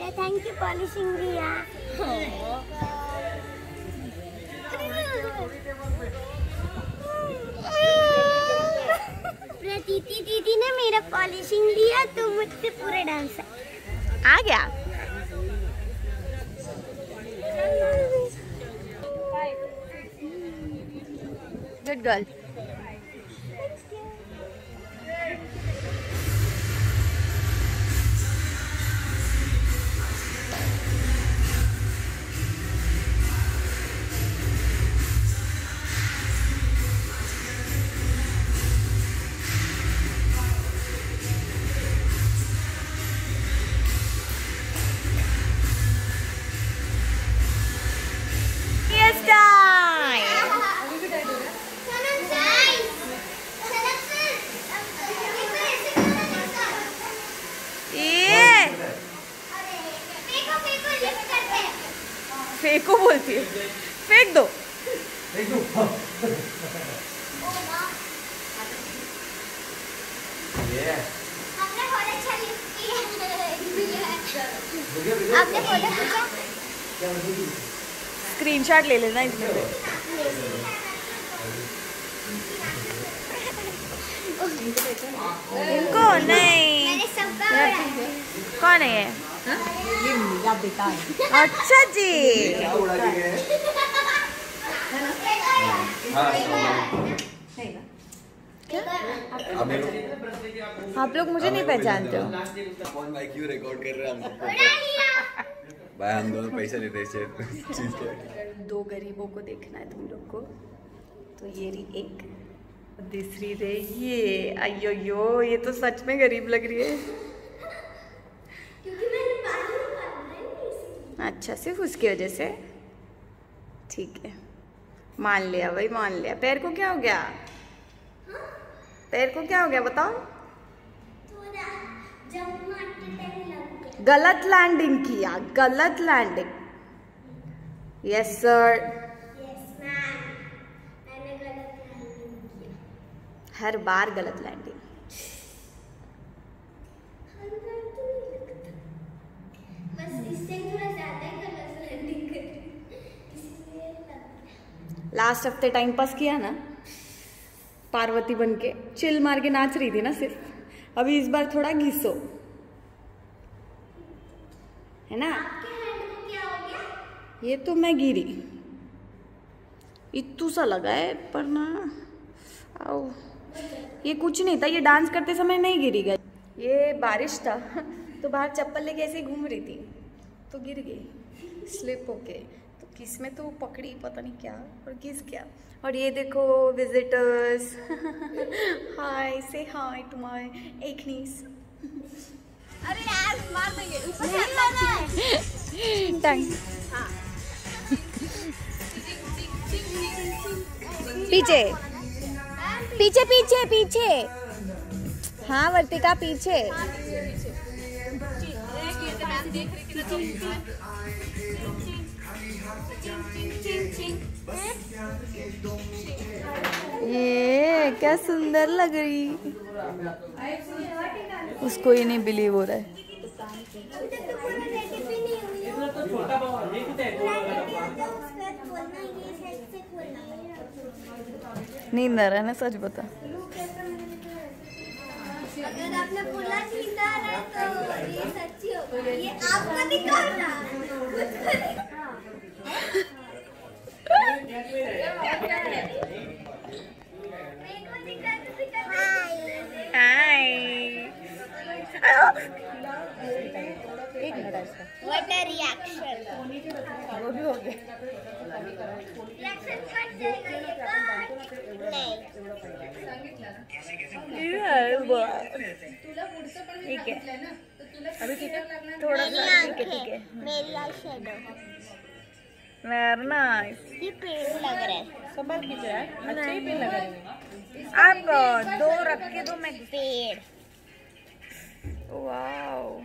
Thank you polishing दिया। प्रतीति दीदी ने मेरा पॉलिशिंग लिया तो मुझसे पूरा डांस आ गया। Good girl. फेंको बोलती है, फेंक दो। स्क्रीनशॉट ले लेना इसमें से। इनको नहीं, कौन है ये? अच्छा जी। क्या आप लोग मुझे नहीं पहचानते हो? क्यों रिकॉर्ड कर रहे हैं भाई? हम दोनों पैसे लेते हैं। दो गरीबों को देखना है तुम लोग को, तो ये रही एक, दूसरी रही ये। अयो यो, ये तो सच में गरीब लग रही है। अच्छा, सिर्फ उसकी वजह से? ठीक है, मान लिया भाई, मान लिया। पैर को क्या हो गया? पैर को क्या हो गया बताओ? गलत लैंडिंग किया, गलत लैंडिंग। Yes sir. मैंने गलत लैंडिंग किया। हर बार गलत लैंडिंग। लास्ट हफ्ते टाइम पास किया ना, पार्वती बन के चिल मार के नाच रही थी ना सिर्फ। अभी इस बार थोड़ा घिसो, है ना? आपके हैंड को क्या हो गया? ये तो मैं गिरी, इत्तू सा लगा है पर ना। आओ, ये कुछ नहीं था, ये डांस करते समय नहीं गिरी गई। ये बारिश था तो बाहर चप्पल लेके ऐसे घूम रही थी तो गिर गई स्लिप होके। तो किस में तो पकड़ी पता नहीं क्या और किस क्या। और ये देखो विजिटर्स। हाय, से हाय टू माय एक नीस। अरे यार मार देंगे, ऊपर से आता है। टंग पीछे पीछे पीछे पीछे। हाँ वर्तिका पीछे। ये क्या सुंदर लग रही। उसको ये नहीं बिलीव हो रहा है। नींद आ रहा है ना, सच बता। अगर आपने बोला नींद आ रहा है तो ये सच्ची होगा। ये आपको नहीं करना। एक मिनट ऐसा। What a reaction! वो भी हो गया। Reaction कट जाएगा ये कट। नहीं। ठीक है, अभी ठीक है, थोड़ा सा ठीक है, ठीक है। मेरी आई शेडो। Very nice. ये पेड़ लग रहा है। संभल के जाए, अच्छे ही पेड़ लग रहे हैं। आप दो रख के दो, मैं पेड़ वाओ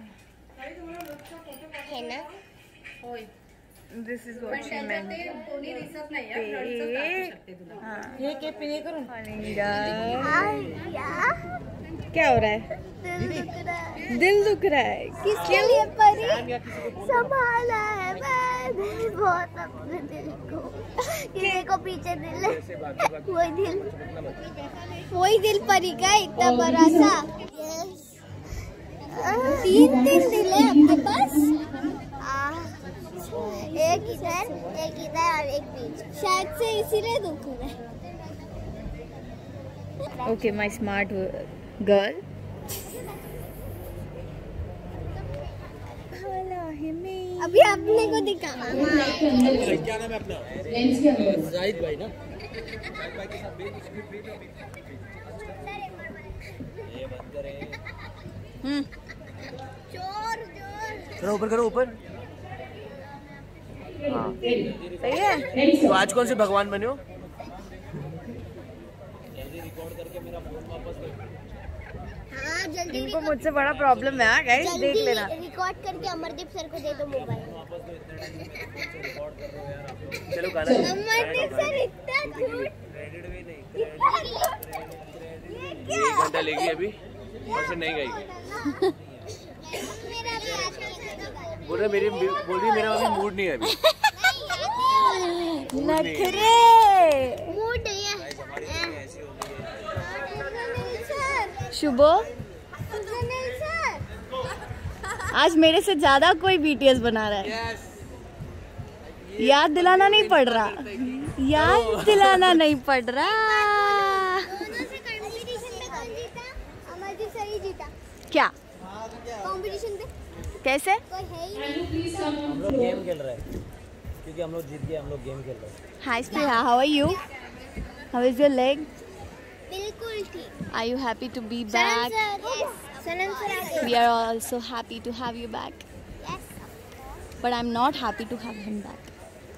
है ना। This is what she meant. हे के पिने करून क्या हो रहा है? दिल दुख रहा है। किसके लिए परी? संभाला है मैंने बहुत अपने दिल को। ये को पीछे दिल है, वही दिल परी का इतना बड़ा सा। 3 दिल है आपके पास, एक इधर और एक बीच, शायद से इसीलिए दुख है। Okay my smart girl. अभी अपने को दिखा। क्या नाम है अपना? जाहिद भाई ना? जोर ऊपर करो, ऊपर। हाँ सही है। तो आज कौन से भगवान बने हो? हाँ जल्दी। इनको मुझसे बड़ा प्रॉब्लम है गाइस, देख लेना। रिकॉर्ड करके अमरदीप सर को दे दो मोबाइल। चलो गाना। अमरदीप सर इतना क्यूट। 1 घंटा लेगी अभी और फिर नहीं गाएगी। बोल रही मेरा अभी मूड नहीं है अभी। नखरे मूड है। शुभो, आज मेरे से ज्यादा कोई बीटीएस बना रहा है। याद दिलाना नहीं पड़ रहा, याद दिलाना नहीं पड़ रहा। अमरदीप सर ही जीता। क्या कंपटीशन पे? कैसे? कोई है ही नहीं। हम लोग गेम खेल रहे हैं क्योंकि हम लोग जीत गए। हम लोग गेम खेल रहे हैं। Hi Sneha, how are you? How is your leg? बिल्कुल ठीक। Are you happy to be back? Sanam sir आ गए। We are also happy to have you back, Yes. but I'm not happy to have him back.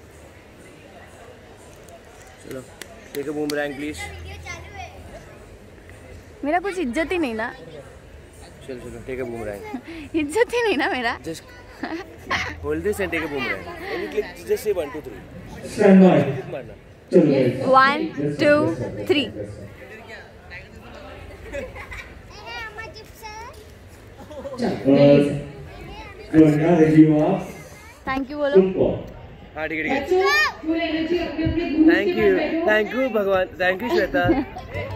चलो take a boomerang please. Video चालू है। मेरा कुछ इज्जत ही नहीं ना। चलो टेक अ बूमरैंग। इज्जत ही नहीं ना मेरा। Just hold this and take a boomerang. And you click just से 1 2 3। Stand by. मारना। 1 2 3। Amardeep sir. Going now review of thank you बोलो। football. हाँ ठीक है। थैंक यू भगवान, थैंक यू श्वेता।